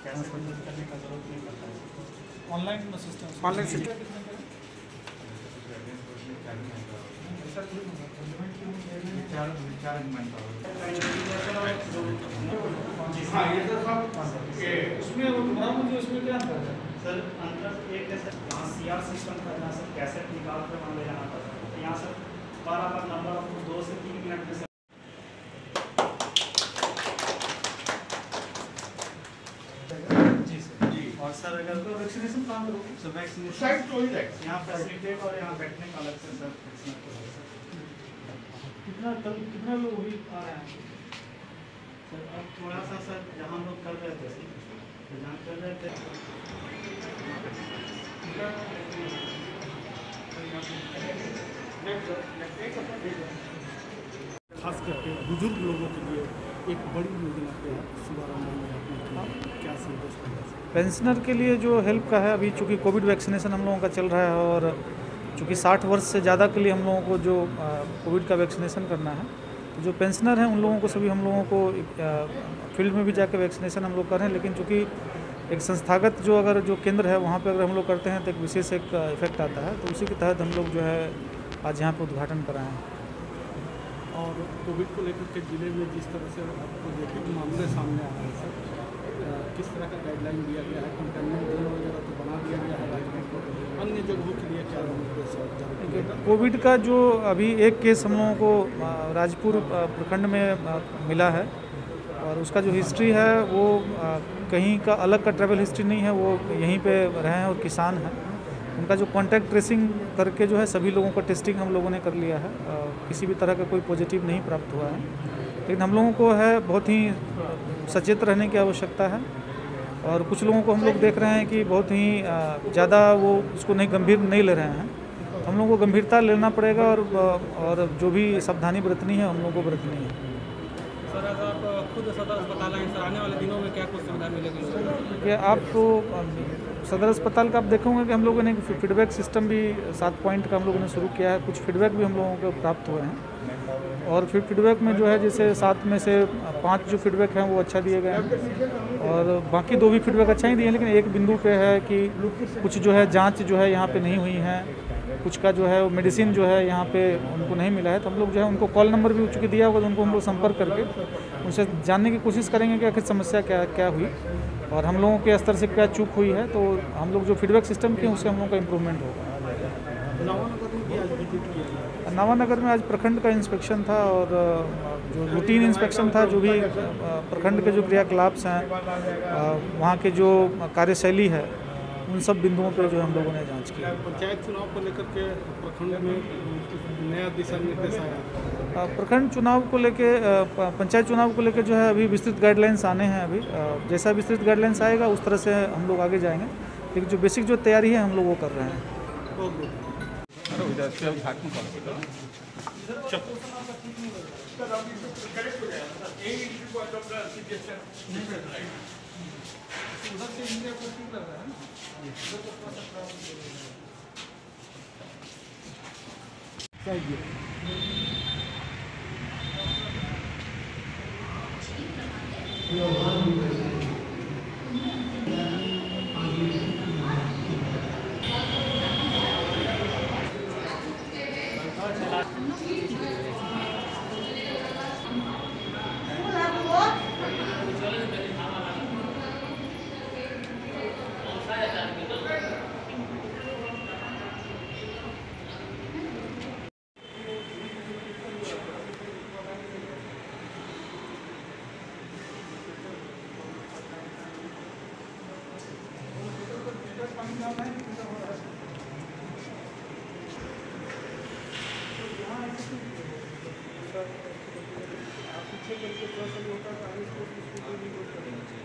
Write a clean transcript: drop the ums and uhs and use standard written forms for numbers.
कैसे विजिट करने का जरूरत नहीं पड़ता है। ऑनलाइन सिस्टम उसमें मुझे उसमें क्या अंतर है सर? अंतर एक है सर, यहाँ CR सिस्टम था जहाँ सर कैसेट निकाल कर वहाँ ले जाना पड़ता है। यहाँ सर बार नंबर 2 से 3 मिनट में सर जी सर। जी। और सर अगर तो वैक्सीनेशन कहाँ करोगे? सर वैक्सीनेशन यहाँ फैसिलिटेट और यहाँ बैठने का अलग से सर कितना लोग भी आ रहे हैं? सर अब थोड़ा सा सर जहाँ हम लोग कर रहे थे तो जहाँ कर रहे थे खास करके बुजुर्ग लोगों के लिए एक बड़ी योजना पे शुभारंभ क्या संदेश देंगे? पेंशनर के लिए जो हेल्प का है, अभी चूँकि कोविड वैक्सीनेशन हम लोगों का चल रहा है और चूँकि 60 वर्ष से ज़्यादा के लिए हम लोगों को जो कोविड का वैक्सीनेशन करना है, तो जो पेंशनर हैं उन लोगों को सभी हम लोगों को फील्ड में भी जाकर वैक्सीनेशन हम लोग कर रहे हैं। लेकिन चूँकि एक संस्थागत जो अगर जो केंद्र है वहाँ पे अगर हम लोग करते हैं तो एक विशेष एक इफेक्ट आता है, तो उसी के तहत हम लोग जो है आज यहाँ पे उद्घाटन कराए हैं। और कोविड को लेकर के जिले में जिस तरह से पॉजिटिव मामले सामने आ रहे हैं सर, किस तरह का गाइडलाइन दिया गया है? कंटेनमेंट जोन वगैरह तो बना दिया गया है राज्य में, अन्य जगहों के लिए क्या निर्देश है? कोविड का जो अभी एक केस हम लोगों को राजपुर प्रखंड में मिला है और उसका जो हिस्ट्री है वो कहीं का अलग का ट्रैवल हिस्ट्री नहीं है, वो यहीं पे रहे हैं और किसान हैं। उनका जो कॉन्टैक्ट ट्रेसिंग करके जो है सभी लोगों का टेस्टिंग हम लोगों ने कर लिया है, किसी भी तरह का कोई पॉजिटिव नहीं प्राप्त हुआ है। लेकिन हम लोगों को है बहुत ही सचेत रहने की आवश्यकता है और कुछ लोगों को हम लोग देख रहे हैं कि बहुत ही ज़्यादा वो उसको नहीं गंभीर नहीं ले रहे हैं। हम लोगों को गंभीरता लेना पड़ेगा और जो भी सावधानी बरतनी है हम लोगों को बरतनी है। सर अगर आप खुद सदर अस्पताल आएँ सर, आने वाले दिनों में क्या कुछ सुविधा मिलेगी? कि आपको सदर अस्पताल का आप देखोगे कि हम लोगों ने फीडबैक सिस्टम भी 7 पॉइंट का हम लोगों ने शुरू किया है। कुछ फीडबैक भी हम लोगों को प्राप्त हुए हैं और फिर फीडबैक में जो है जैसे 7 में से 5 जो फीडबैक हैं वो अच्छा दिए गए हैं और बाकी 2 भी फीडबैक अच्छा ही दिए हैं। लेकिन एक बिंदु पे है कि कुछ जो है जांच जो है यहाँ पे नहीं हुई है, कुछ का जो है मेडिसिन जो है यहाँ पे उनको नहीं मिला है, तो हम लोग जो है उनको कॉल नंबर भी चूँकि दिया होगा तो उनको हम लोग संपर्क करके उनसे जानने की कोशिश करेंगे कि आखिर समस्या क्या हुई और हम लोगों के स्तर से क्या चूक हुई है। तो हम लोग जो फीडबैक सिस्टम किए उससे हम लोगों का इम्प्रूवमेंट होगा। नवानगर में आज प्रखंड का इंस्पेक्शन था और जो रूटीन इंस्पेक्शन था, जो भी प्रखंड के जो क्रियाकलाप हैं, वहाँ के जो कार्यशैली है, उन सब बिंदुओं पर जो हम लोगों ने जांच की। पंचायत चुनाव को लेकर के प्रखंड में नया दिशा निर्देश आया? प्रखंड चुनाव को लेके पंचायत चुनाव को लेके जो है अभी विस्तृत गाइडलाइंस आने हैं। अभी जैसा विस्तृत गाइडलाइंस आएगा उस तरह से हम लोग आगे जाएंगे, लेकिन जो बेसिक जो तैयारी है हम लोग वो कर रहे हैं। पीछे करके थोड़ा सा होता है।